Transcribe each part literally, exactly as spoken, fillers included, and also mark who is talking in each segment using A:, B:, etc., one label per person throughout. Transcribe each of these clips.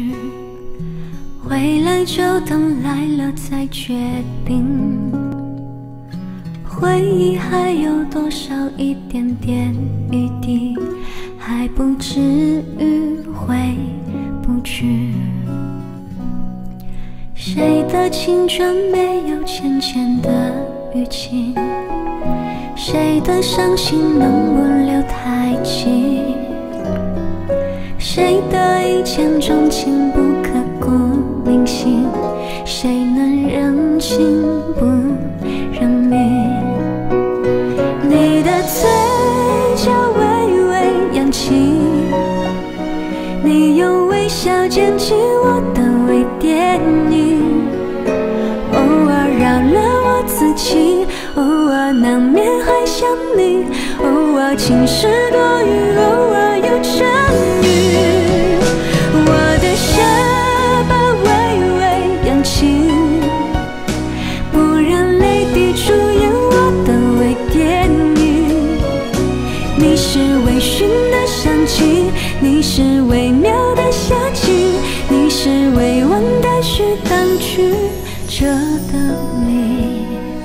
A: 回来就等来了再决定，回忆还有多少一点点余地，还不至于回不去。谁的青春没有浅浅的淤青，谁的伤心能不留太急，谁的一见钟情不刻骨铭心，谁能认情不认命。你的嘴角微微扬起，你用微笑捡起我的微电影，偶尔扰了我自己，偶尔难免还想你，偶尔情绪多余，偶尔有争议。我的下巴微微扬起，不让泪滴出演我的微电影。你是微醺的香气，你是微妙的夏季，你是未忘待续当局者的谜。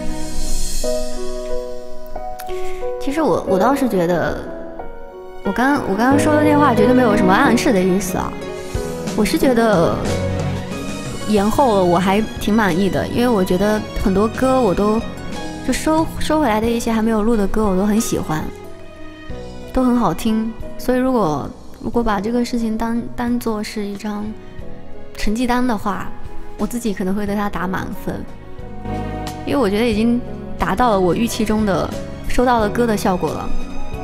B: 其实我我倒是觉得，我刚我刚刚说的这话绝对没有什么暗示的意思啊。我是觉得延后了我还挺满意的，因为我觉得很多歌我都就收收回来的一些还没有录的歌我都很喜欢，都很好听。所以如果如果把这个事情当当做是一张成绩单的话，我自己可能会对它打满分，因为我觉得已经达到了我预期中的收到了歌的效果了。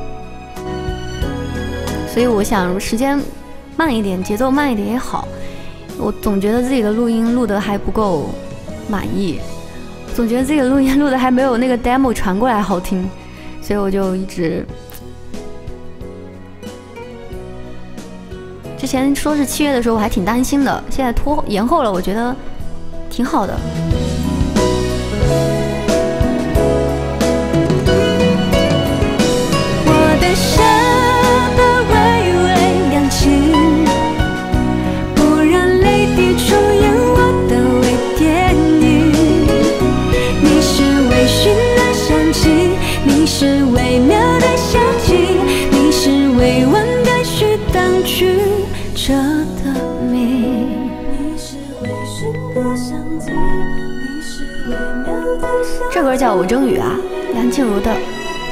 B: 所以我想时间慢一点，节奏慢一点也好。我总觉得自己的录音录得还不够满意，总觉得自己的录音录得还没有那个 demo 传过来好听，所以我就一直之前说是七月的时候我还挺担心的，现在拖延后了，我觉得挺好的。
A: 我的下巴微微扬起，不让泪滴出演我的微电影。你是微醺的香气，你是微妙的夏季，你是未忘待续当局者的谜。你是微醺的香气，你是微妙的夏季。
B: 这歌叫《我争雨》啊，梁静茹的。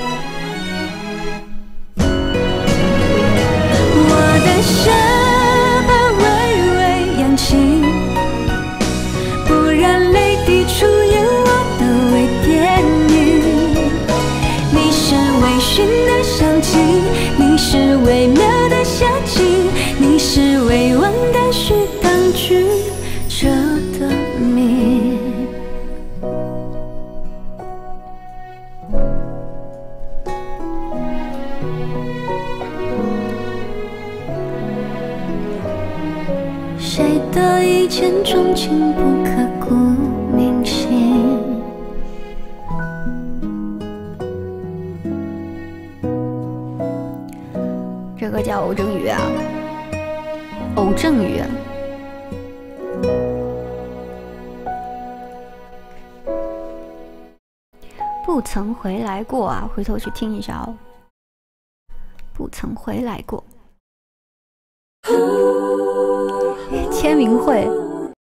A: 我的下巴微微扬起，不让泪滴出演我的微电影。你是微醺的香气，你是微妙的夏季，你是未忘待续当局者的谜。谁的一见钟情不刻骨铭心？
B: 这个叫偶阵雨啊，偶阵雨。不曾回来过啊，回头去听一下哦。不曾回来过。签名会。